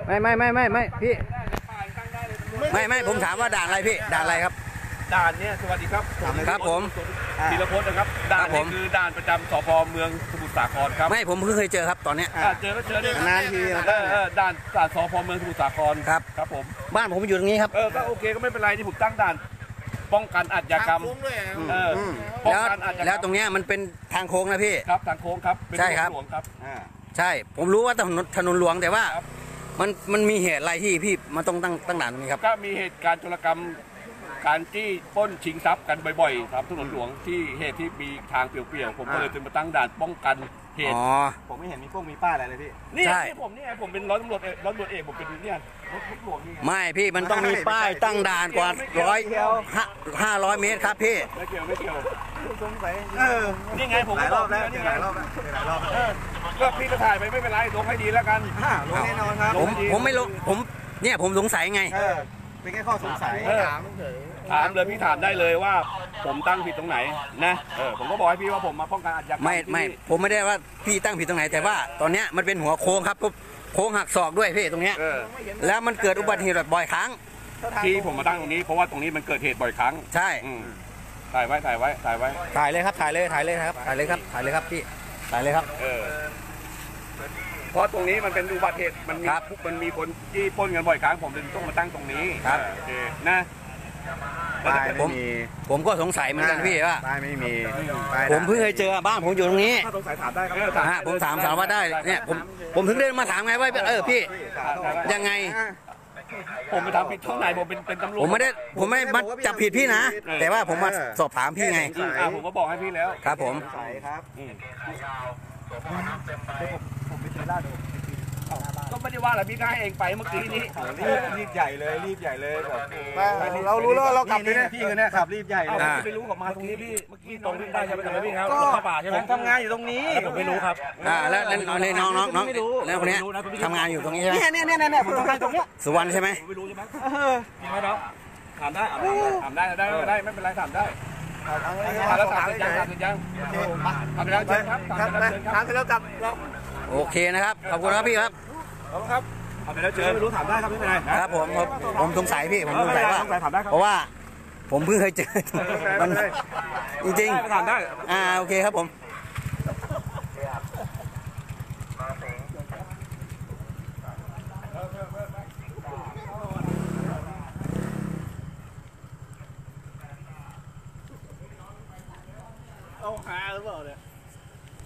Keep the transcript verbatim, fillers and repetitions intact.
ไม่ไม่ไม่ไม่ไม่พี่ไม่ไม่ผมถามว่าด่านอะไรพี่ด่านอะไรครับด่านเนี่ยสวัสดีครับครับผมธีรพจน์นะครับด่านนี้คือด่านประจำสพเมืองสมุทรสาครครับไม่ผมเพิ่งเคยเจอครับตอนเนี้ยเจอแล้วเจอเนี่ยนานทีด่านด่านสพเมืองสมุทรสาครครับครับผมบ้านผมอยู่ตรงนี้ครับเออก็โอเคก็ไม่เป็นไรที่ผมตั้งด่านป้องกันอาชญากรรมเออป้องกันอาชญากรรมแล้วตรงเนี้ยมันเป็นทางโค้งนะพี่ครับทางโค้งครับใช่ครับใช่ผมรู้ว่าถนนถนนหลวงแต่ว่ามันมันมีเหตุอะไรที่พี่มันต้องตั้งตั้งด่านตรงนี้ครับก็มีเหตุการณ์โจรกรรมการจี้ปล้นชิงทรัพย์กันบ่อยๆครับถนนหลวงที่เหตุที่มีทางเปลี่ยวๆผมก็เลยจะมาตั้งด่านป้องกันเหตุผมไม่เห็นมีพวกมีป้ายอะไรเลยพี่นี่ที่ผมนี่ไงผมเป็นร้อยตำรวจเอกร้อยตำรวจเอกผมเป็นเนี่ยรถหลวงนี่ไม่พี่มันต้องมีป้ายตั้งด่านกว่าร้อยห้าร้อยเมตรครับพี่ไม่เกี่ยวไม่เกี่ยวสงสัยนี่ไงผมหลายรอบแล้วหลายรอบแล้วหลายรอบแล้วก็พี่ก็ถ่ายไปไม่เป็นไรลงให้ดีแล้วกันลงแน่นอนครับผมผมไม่ลงผมเนี่ยผมสงสัยไงเป็นแค่ข้อสงสัยถามถามเลยพี่ถามได้เลยว่าผมตั้งผิดตรงไหนนะเออผมก็บอกให้พี่ว่าผมมาป้องกันอาชญากรรมไม่ไม่ผมไม่ได้ว่าพี่ตั้งผิดตรงไหนแต่ว่าตอนเนี้ยมันเป็นหัวโค้งครับโค้งหักศอกด้วยพี่ตรงเนี้ยแล้วมันเกิดอุบัติเหตุบ่อยครั้งที่ผมมาตั้งตรงนี้เพราะว่าตรงนี้มันเกิดเหตุบ่อยครั้งใช่ถ่ายไว้ถ่ายไว้ถ่ายไว้ถ่ายเลยครับถ่ายเลยถ่ายเลยครับถ่ายเลยครับถ่ายเลยครับพี่ถ่ายเลยครับเออเพราะตรงนี้มันเป็นอุบัติเหตุมันมีมันมีคนที่ปล้นกันบ่อยครั้งผมเลยต้องมาตั้งตรงนี้ครับโอเคนะผมผมก็สงสัยเหมือนกันพี่ว่าป้ายไม่มีผมเพิ่งเคยเจอบ้านผมอยู่ตรงนี้ถ้าสงสัยถามได้ครับผมถามสารวัตรได้เนี่ยผมผมถึงเดินมาถามไงว่าเออพี่ยังไงผมไปทำผิดช่องไหนผมเป็นเป็นตำรวจผมไม่ได้ผมไม่มาจับผิดพี่นะแต่ว่าผมมาสอบถามพี่ไงผมก็บอกให้พี่แล้วครับผมครับผมไปเจอล่าดูก็ไม่ได้ว่าอะไรพี่ก็ให้เองไปเมื่อกี้นี้รีบใหญ่เลยรีบใหญ่เลยเรารู้แล้วเราขับเลยพี่เนี่ยขับรีบใหญ่เลยไม่รู้กับมาตรงนี้พี่เมื่อกี้ตรงนี้ได้ใช่ไหมแต่ไม่พี่ครับเข้าป่าใช่ไหมทำงานอยู่ตรงนี้ผมไม่รู้ครับอ่าแล้วแล้วน้องน้องน้องแล้วคนนี้ทำงานอยู่ตรงนี้ใช่ไหมเนี่ยเนี่ยเนี่ยผมทำงานตรงเนี้ยสุวรรณใช่ไหมไม่รู้ใช่ไหมจริงไหมน้องถามได้ถามได้ได้ได้ไม่เป็นไรถามได้ถามแล้วถามยังถามยังถามแล้วเชิญครับถามแล้วเชิญครับถามแล้วจับโอเคนะครับขอบคุณครับพี่ครับครับถามแล้วเชิญไม่รู้ถามได้ครับไม่เป็นไรครับผมผมสงสัยพี่ผมสงสัยว่าเพราะว่าผมเพิ่งเคยเจอมันจริงๆถามได้อ่าโอเคครับผม